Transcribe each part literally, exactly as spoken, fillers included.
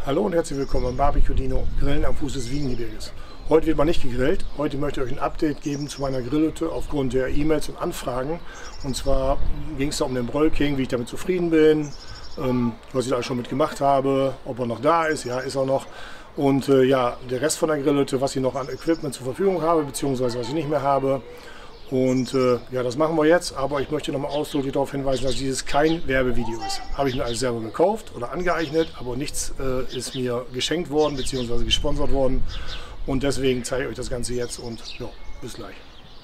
Hallo und herzlich willkommen beim Barbecue Dino Grillen am Fuß des Wiehengebirges. Heute wird mal nicht gegrillt. Heute möchte ich euch ein Update geben zu meiner Grillhütte aufgrund der E-Mails und Anfragen. Und zwar ging es da um den Bröllking, wie ich damit zufrieden bin, ähm, was ich da schon mit gemacht habe, ob er noch da ist, ja, ist er noch. Und äh, ja, der Rest von der Grillhütte, was ich noch an Equipment zur Verfügung habe, beziehungsweise was ich nicht mehr habe. Und äh, ja, das machen wir jetzt, aber ich möchte nochmal ausdrücklich darauf hinweisen, dass dieses kein Werbevideo ist. Habe ich mir alles selber gekauft oder angeeignet, aber nichts äh, ist mir geschenkt worden bzw. gesponsert worden. Und deswegen zeige ich euch das Ganze jetzt und ja, bis gleich.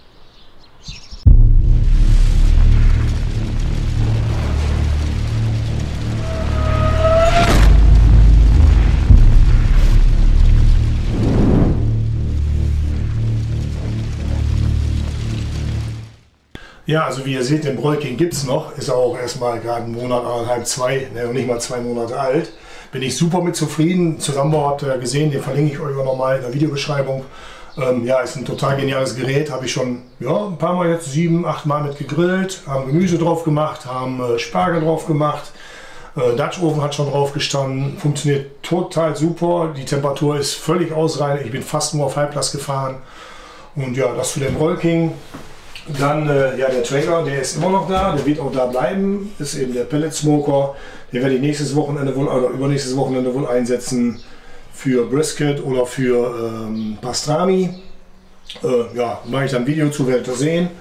Ja, also wie ihr seht, den Bröllking gibt es noch. Ist auch erstmal gerade einen Monat, anderthalb, zwei, ne, und nicht mal zwei Monate alt. Bin ich super mit zufrieden. Zusammenbau habt ihr ja gesehen, den verlinke ich euch auch nochmal in der Videobeschreibung. Ähm, ja, ist ein total geniales Gerät. Habe ich schon ja, ein paar Mal jetzt, sieben, acht Mal mit gegrillt. Haben Gemüse drauf gemacht, haben äh, Spargel drauf gemacht. Äh, Dutch Oven hat schon drauf gestanden. Funktioniert total super. Die Temperatur ist völlig ausreichend. Ich bin fast nur auf Halblast gefahren. Und ja, das zu dem Bröllking. Dann äh, ja, der Traeger, der ist immer noch da, der wird auch da bleiben, ist eben der Pellet Smoker. Den werde ich nächstes Wochenende wohl, oder übernächstes Wochenende wohl einsetzen für Brisket oder für ähm, Pastrami. Äh, ja, mache ich dann ein Video zu, werdet ihr sehen.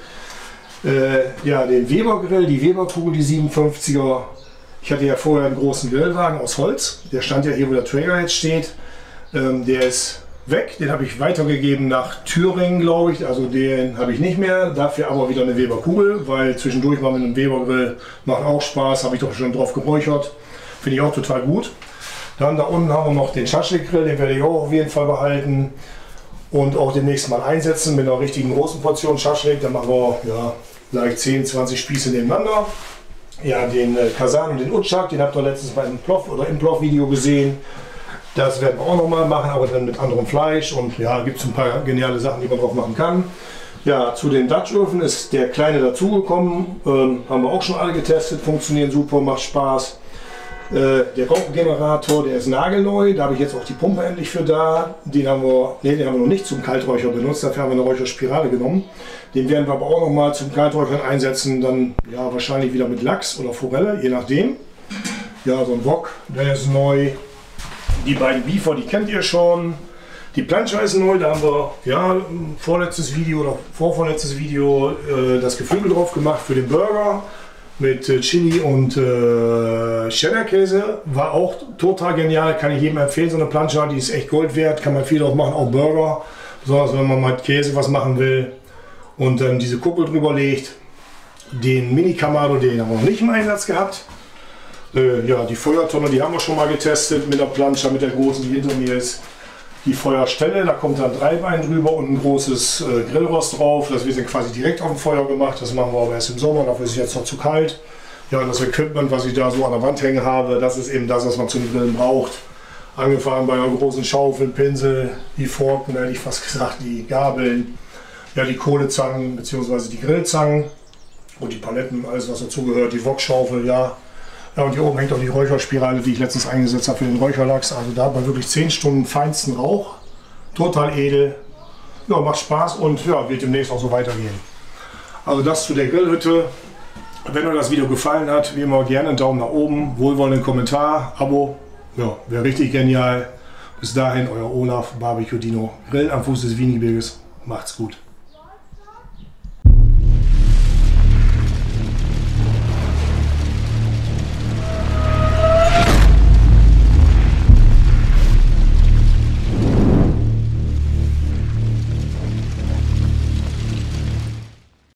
Äh, ja, den Weber Grill, die Weber Kugel, die siebenundfünfziger. Ich hatte ja vorher einen großen Grillwagen aus Holz, der stand ja hier, wo der Traeger jetzt steht. Ähm, der ist weg, den habe ich weitergegeben nach Thüringen, glaube ich, also den habe ich nicht mehr, dafür aber wieder eine Weber Kugel, weil zwischendurch mal mit einem Weber Grill macht auch Spaß, habe ich doch schon drauf geräuchert, finde ich auch total gut. Dann da unten haben wir noch den Schaschlik Grill, den werde ich auch auf jeden Fall behalten und auch demnächst mal einsetzen mit einer richtigen großen Portion Schaschlik, dann machen wir ja vielleicht zehn, zwanzig Spieße nebeneinander. Ja, den äh, Kasan und den Utschak, den habt ihr letztens beim Ploff oder im Ploff Video gesehen. Das werden wir auch noch mal machen, aber dann mit anderem Fleisch und ja, gibt es ein paar geniale Sachen, die man drauf machen kann. Ja, zu den Dutch Öfen ist der kleine dazugekommen, ähm, haben wir auch schon alle getestet, funktionieren super, macht Spaß. Äh, der Rauchgenerator, der ist nagelneu, da habe ich jetzt auch die Pumpe endlich für da. Den haben wir, nee, den haben wir noch nicht zum Kalträucher benutzt, dafür haben wir eine Räucherspirale genommen. Den werden wir aber auch noch mal zum Kalträuchern einsetzen, dann ja wahrscheinlich wieder mit Lachs oder Forelle, je nachdem. Ja, so ein Wok, der ist neu. Die beiden Beefer, die kennt ihr schon. Die Plancha ist neu, da haben wir ja vorletztes Video oder vorvorletztes Video äh, das Geflügel drauf gemacht für den Burger mit äh, Chili und äh, Cheddar-Käse. War auch total genial, kann ich jedem empfehlen, so eine Plancha, die ist echt Gold wert, kann man viel drauf machen, auch Burger, besonders wenn man mit Käse was machen will und dann diese Kuppel drüber legt. Den Mini Kamado, den haben wir noch nicht im Einsatz gehabt. Äh, ja, die Feuertonne, die haben wir schon mal getestet mit der Plancha, mit der großen, die hinter mir ist. Die Feuerstelle, da kommt dann drei Bein drüber und ein großes äh, Grillrost drauf. Das wird dann quasi direkt auf dem Feuer gemacht. Das machen wir aber erst im Sommer, dafür ist es jetzt noch zu kalt. Ja, und das Equipment, was ich da so an der Wand hängen habe, das ist eben das, was man zum Grillen braucht. Angefangen bei einer großen Schaufel, Pinsel, die Forken, hätte ich fast gesagt, die Gabeln, ja, die Kohlezangen bzw. die Grillzangen und die Paletten, alles was dazugehört, die Wokschaufel, ja. Ja, und hier oben hängt auch die Räucherspirale, die ich letztens eingesetzt habe für den Räucherlachs. Also da hat man wirklich zehn Stunden feinsten Rauch. Total edel. Ja, macht Spaß und ja, wird demnächst auch so weitergehen. Also das zu der Grillhütte. Wenn euch das Video gefallen hat, wie immer gerne einen Daumen nach oben, wohlwollenden Kommentar, Abo. Ja, wäre richtig genial. Bis dahin, euer Olaf, Barbecue Dino, Grill am Fuß des Wiehengebirges. Macht's gut.